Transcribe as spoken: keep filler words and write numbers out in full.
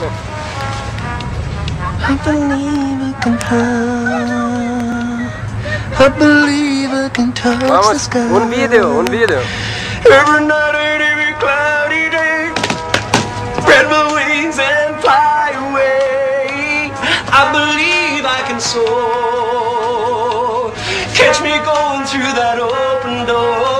I believe I can fly. I believe I can touch the Vamos, sky. un video, un video. Every night and every cloudy day, spread my wings and fly away. I believe I can soar. Catch me going through that open door.